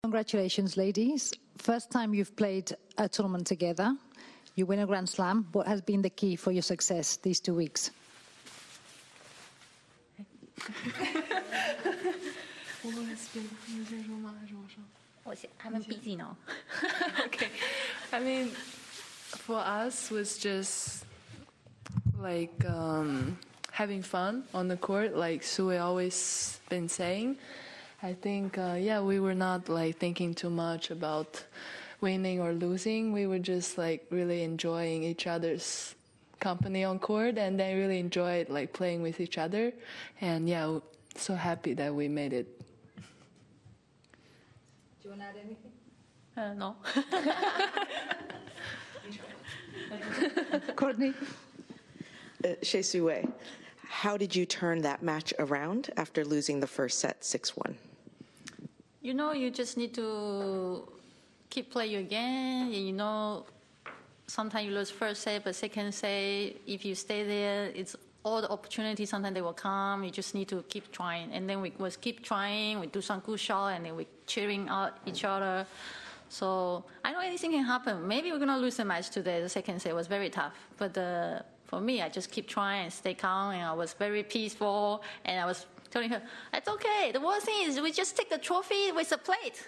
Congratulations, ladies. First time you've played a tournament together. You win a Grand Slam. What has been the key for your success these 2 weeks? I'm busy now. Okay. I mean, for us was just like having fun on the court, like Sue always been saying. I think, we were not like thinking too much about winning or losing. We were just like really enjoying each other's company on court, and they really enjoyed like playing with each other. And so happy that we made it. Do you want to add anything? No. Courtney? Hsieh Su-wei, how did you turn that match around after losing the first set 6-1? You just need to keep playing your game. And sometimes you lose first set, but second set, if you stay there, it's all the opportunities. Sometimes they will come. You just need to keep trying. And then we was keep trying. We do some good shot, and then we cheering out each other. So I know anything can happen. Maybe we're gonna lose the match today. The second set was very tough, but for me, I just keep trying and stay calm, and I was very peaceful. And I was telling her, "It's okay. The worst thing is we just take the trophy with the plate."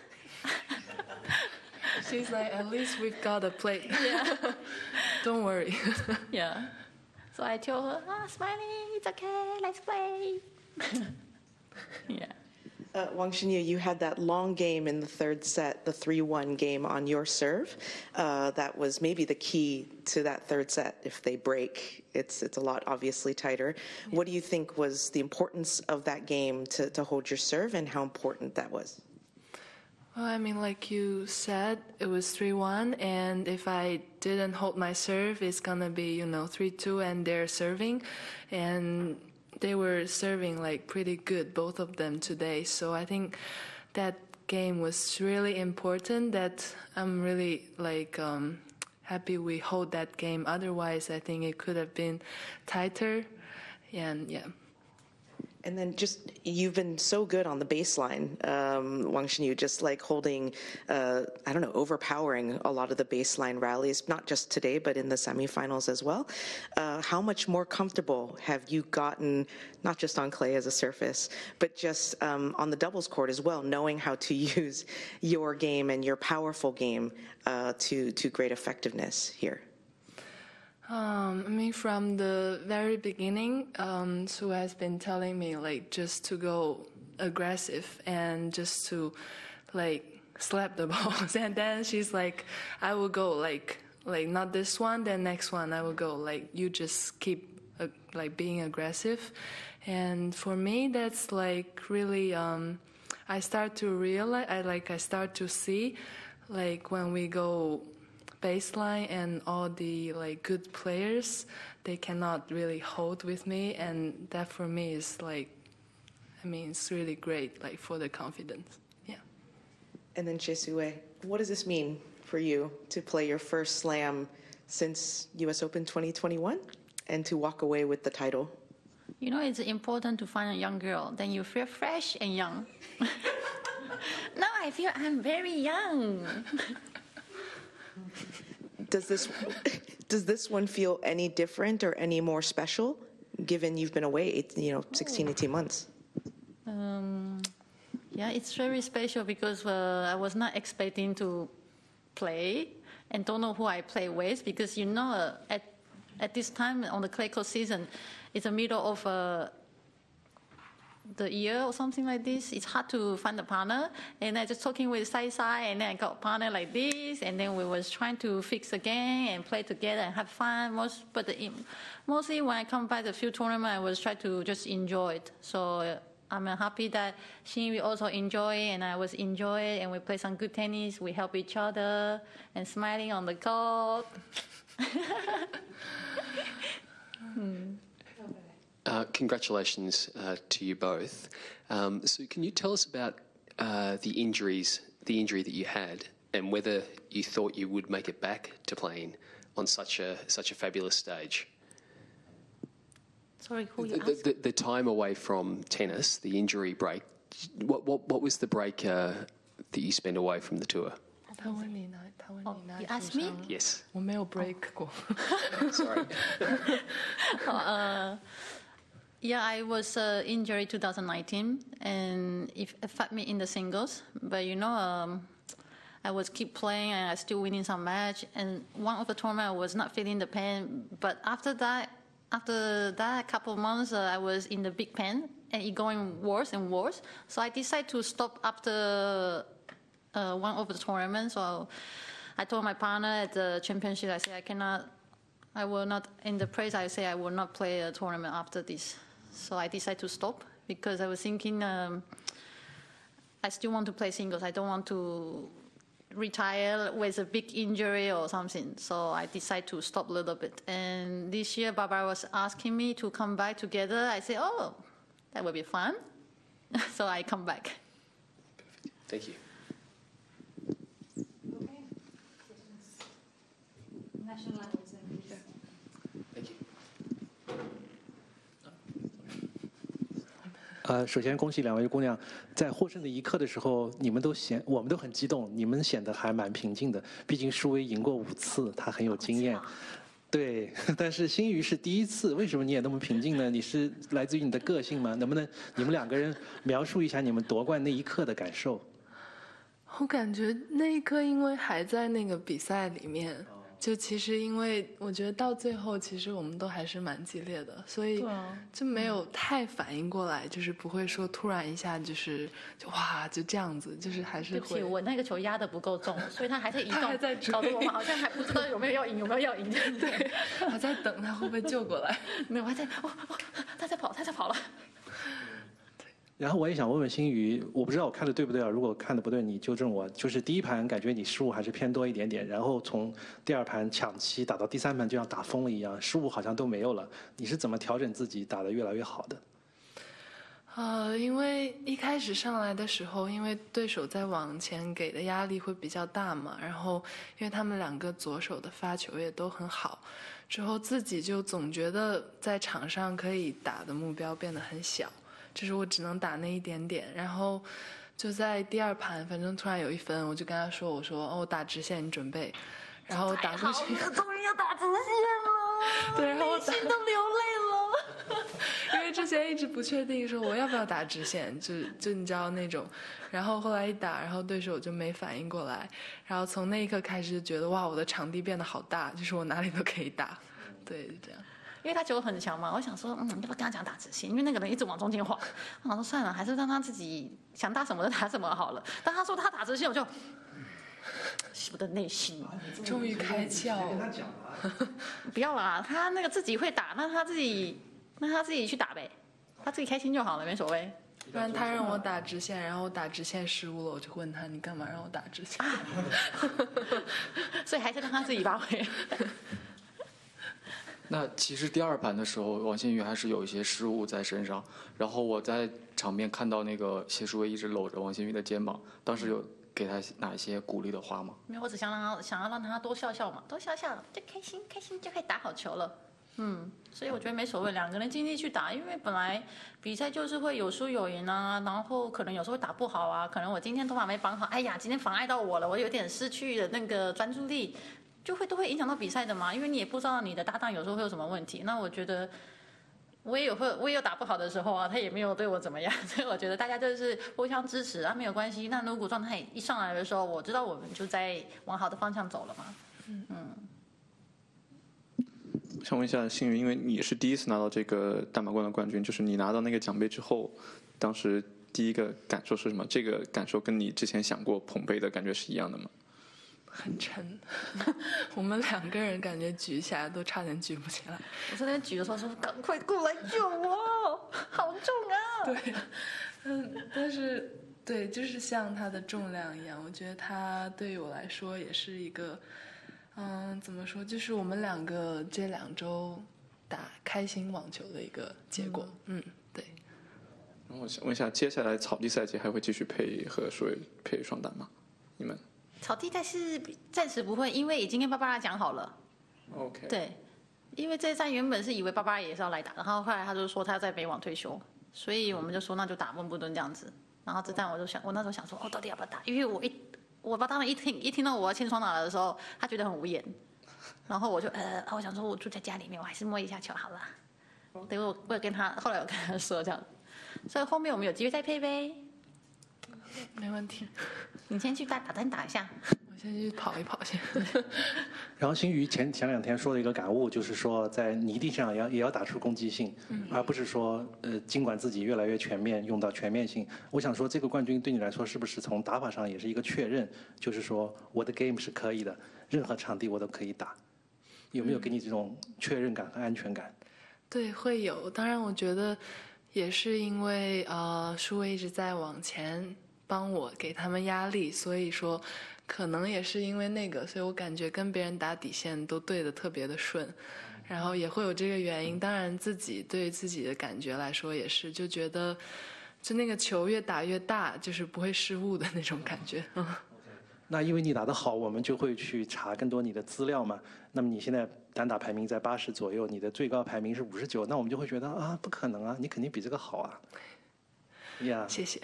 She's like, "At least we've got a plate. Yeah. Don't worry." Yeah. So I told her, "Smiley, it's okay. Let's play." Yeah. Wang Xinyu, you had that long game in the third set, the 3-1 game on your serve. That was maybe the key to that third set. If they break, it's a lot obviously tighter. Yeah. What do you think was the importance of that game to hold your serve, and how important that was? Well, I mean, like you said, it was 3-1, and if I didn't hold my serve, it's gonna be 3-2, and they're serving, and they were serving like pretty good, both of them today. So I think that game was really important. That I'm really happy we hold that game. Otherwise, I think it could have been tighter. And yeah. And then you've been so good on the baseline, Wang Xinyu, just like holding, overpowering a lot of the baseline rallies, not just today, but in the semifinals as well. How much more comfortable have you gotten, not just on clay as a surface, but just on the doubles court as well, knowing how to use your game and your powerful game to great effectiveness here? From the very beginning, Sue has been telling me just to go aggressive and just to slap the balls, and then she's like, I will go not this one, then next one I will go you just keep being aggressive, and for me that's really I start to realize I start to see when we go baseline and all the good players, they cannot really hold with me, and that for me is it's really great for the confidence. Yeah. And then Hsieh Su-wei, what does this mean for you to play your first slam since US Open 2021 and to walk away with the title? It's important to find a young girl, then you feel fresh and young. Now I feel I'm very young. Does this one feel any different or any more special, given you've been away 16, 18 months? Yeah, it's very special because I was not expecting to play and don't know who I play with, because at this time on the clay court season, it's the middle of the year or something like this. It's hard to find a partner, and I just talking with Sai, and then I got a partner like this, and then we was trying to fix the game and play together and have fun. Mostly when I come by the few tournament, I was trying to just enjoy it. So I'm happy that she also enjoy, and I was enjoy it, and we play some good tennis. We help each other and smiling on the court. Congratulations to you both. So can you tell us about the injury that you had, and whether you thought you would make it back to playing on such a fabulous stage? Sorry, who you asked? The time away from tennis, the injury break. What was the break that you spend away from the tour? 他问你哪哦里 you asked me? 受伤了 Yes. 我没有 break 过。 Sorry. Yeah, I was injured 2019, and it affected me in the singles. But I was keep playing, and I still winning some match. And one of the tournament, I was not feeling the pain. But after that couple of months, I was in the big pain, and it going worse and worse. So I decided to stop after one of the tournaments. So I told my partner at the championship, I said I will not, in the praise, I say I will not play a tournament after this. So I decided to stop because I was thinking I still want to play singles. I don't want to retire with a big injury or something. So I decided to stop a little bit. And this year, Barbara was asking me to come back together. I said, oh, that would be fun. So I come back. Thank you. National levels English. Thank you. 首先恭喜两位姑娘，在获胜的一刻的时候，我们都很激动，你们显得还蛮平静的。毕竟舒薇赢过5次，她很有经验。对，但是新宇是第一次，为什么你也那么平静呢？你是来自于你的个性吗？能不能你们两个人描述一下你们夺冠那一刻的感受？ 我感觉那一刻，因为还在那个比赛里面。就其实因为我觉得到最后，其实我们都还是蛮激烈的，所以就没有太反应过来，就是不会说突然一下就哇就这样子，就是还是会。 对不起，我那个球压得不够重，所以他还在移动， 他还在追搞得我们好像还不知道有没有要赢， 对，还在等他会不会救过来。 没有，我还在他在跑了。 然后我也想问问新宇，我不知道我看的对不对啊？如果看的不对，你纠正我。就是第一盘感觉你失误还是偏多一点点，然后从第2盘抢七打到第3盘就像打疯了一样，失误好像都没有了。你是怎么调整自己打得越来越好的？ 因为一开始上来的时候，因为对手在往前给的压力会比较大嘛，然后因为他们2个左手的发球也都很好，之后自己就总觉得在场上可以打的目标变得很小。就是我只能打那一点点，然后就在第2盘，反正突然有1分，我就跟他说：“我说我打直线，你准备。”然后打过去， 终于要打直线了， 对，然后我心都流泪了。 因为之前一直不确定说我要不要打直线，就你知道那种，然后后来一打，然后对手就没反应过来，然后从那一刻开始就觉得哇，我的场地变得好大，就是我哪里都可以打，对，就这样。 因为他球很强嘛，我想说，要不要跟他讲打直线？因为那个人一直往中间滑，我想说算了，还是让他自己想打什么就打什么好了。但他说他打直线，我就我的内心终于开窍了。 不要啦，他那个自己会打，那他自己去打呗，他自己开心就好了，没所谓。 不然他让我打直线，然后我打直线失误了，我就问他你干嘛让我打直线？ 所以还是让他自己发挥。 那其实第2盘的时候，王新宇还是有一些失误在身上。然后我在场边看到那个谢淑薇一直搂着王新宇的肩膀，当时有给他哪一些鼓励的话吗？ 没有，我只想要让他多笑笑嘛，多笑笑就开心就可以打好球了。所以我觉得没所谓，2个人尽力去打，因为本来比赛就是会有输有赢啊，然后可能有时候会打不好啊，可能我今天头发没绑好，哎呀，今天妨碍到我了，我有点失去了那个专注力。都会影响到比赛的嘛，因为你也不知道你的搭档有时候会有什么问题。那我觉得我也有打不好的时候啊，他也没有对我怎么样，所以我觉得大家就是互相支持啊，没有关系。那如果状态一上来的时候，我知道我们就在往好的方向走了嘛。 我想问一下新宇，因为你是第一次拿到这个大满贯的冠军，就是你拿到那个奖杯之后，当时第一个感受是什么？这个感受跟你之前想过捧杯的感觉是一样的吗？ 很沉，我们2个人感觉举起来都差点举不起来。 我在那边举的时候说：“赶快过来救我，好重啊！” 对，但是对，就是像它的重量一样，我觉得它对于我来说也是一个，怎么说，就是我们2个这2周打开心网球的一个结果。对。 然后我想问一下，接下来草地赛季还会继续和舒薇配双打吗？你们？ 草地赛是暂时不会，因为已经跟芭芭拉讲好了。 OK。 对，因为这站原本是以为芭芭拉也是要来打，然后后来他就说他要在美网退休，所以我们就说那就打温布顿这样子。 然后子弹我那时候想说，哦，到底要不要打？因为我爸他们一听到我要签双打的时候，他觉得很无言。然后我就我想说我住在家里面，我还是摸一下球好了。对，我有跟他，后来我跟他说这样，所以后面我们有机会再配呗。 没问题。 你先去打单打一下。 我先去跑一跑先。 然后新宇前2天说了一个感悟，就是说在泥地上也要打出攻击性，而不是说尽管自己越来越全面，用到全面性。我想说这个冠军对你来说是不是从打法上也是一个确认，就是说我的 game 是可以的，任何场地我都可以打。有没有给你这种确认感和安全感？ 对，会有。当然，我觉得也是因为舒威一直在往前帮我，给他们压力，所以说可能也是因为那个，所以我感觉跟别人打底线都对得特别的顺，然后也会有这个原因。当然，自己对自己的感觉来说也是，就觉得就那个球越打越大，就是不会失误的那种感觉。 那因为你打得好，我们就会去查更多你的资料嘛。那么你现在单打排名在80左右，你的最高排名是59，那我们就会觉得啊，不可能啊，你肯定比这个好啊。呀， 谢谢。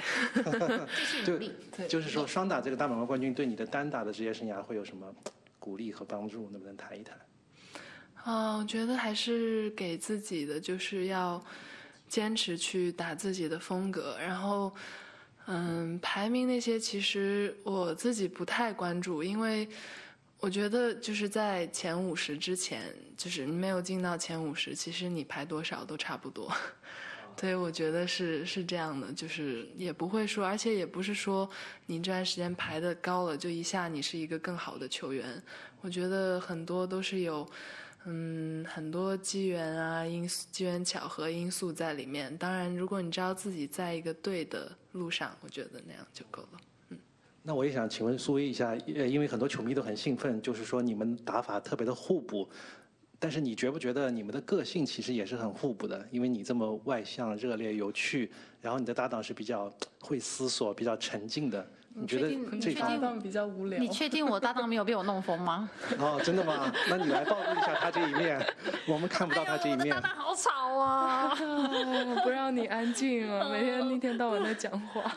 就是说，双打这个大满贯冠军对你的单打的职业生涯会有什么鼓励和帮助？能不能谈一谈？ 我觉得还是给自己的就是要坚持去打自己的风格，然后。排名那些其实我自己不太关注，因为我觉得就是在前50之前，就是你没有进到前50，其实你排多少都差不多。对，我觉得是这样的，就是也不会说，而且也不是说你这段时间排得高了，就一下你是一个更好的球员。我觉得很多都是有。很多机缘啊、机缘巧合因素在里面。当然，如果你知道自己在一个对的路上，我觉得那样就够了。 那我也想请问苏威一下，因为很多球迷都很兴奋，就是说你们打法特别的互补，但是你觉不觉得你们的个性其实也是很互补的？因为你这么外向、热烈、有趣，然后你的搭档是比较会思索、比较沉静的。你觉得这搭档比较无聊？ 你确定我搭档没有被我弄疯吗？ 哦，真的吗？那你来暴露一下他这一面，我们看不到他这一面。 我的搭档好吵啊！ 不让你安静啊！每天一天到晚在讲话。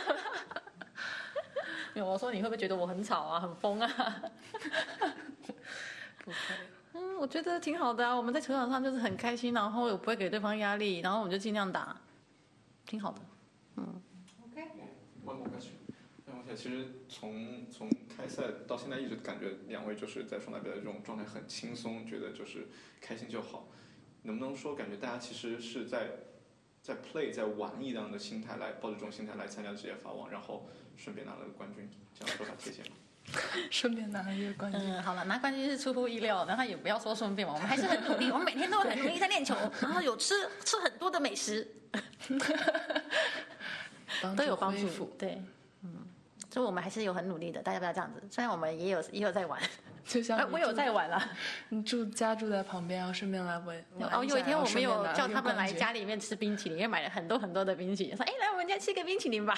没有，我说你会不会觉得我很吵啊、很疯啊？ 不会。 我觉得挺好的啊。我们在球场上就是很开心，然后也不会给对方压力，然后我们就尽量打，挺好的。 One more question. 其实从开赛到现在，一直感觉2位就是在双打比赛这种状态很轻松，觉得就是开心就好。能不能说感觉大家其实是在 play 在玩一样的心态来抱着这种心态来参加职业法网，然后顺便拿了个冠军，这样说法贴切吗？ 顺便拿了一个冠军。 好了，拿冠军是出乎意料，然后也不要说顺便嘛，我们还是很努力，我们每天都很努力在练球，然后有吃很多的美食，都有帮助。对，所以我们还是有很努力的，大家不要这样子。虽然我们也有在玩， 就像我有在玩啦。 你家住在旁边，然后顺便来玩。 有一天我们有叫他们来家里面吃冰淇淋，也买了很多很多的冰淇淋，说来我们家吃个冰淇淋吧。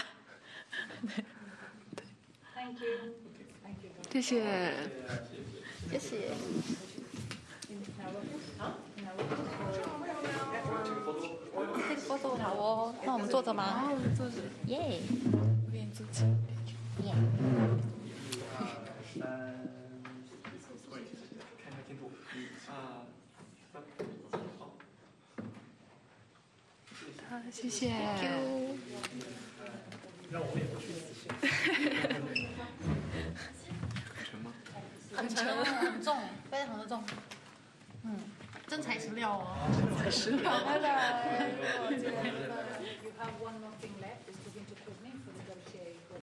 Thank you. 谢谢。 谢谢。这个 photo 好哦，那我们坐着吗？ 好，我们坐着。 耶。 我给你坐起。 耶。 好，谢谢。 让我也不去自信。 很沉，很重，非常的重。真材实料哦。 真材实料。拜拜。 You have one more thing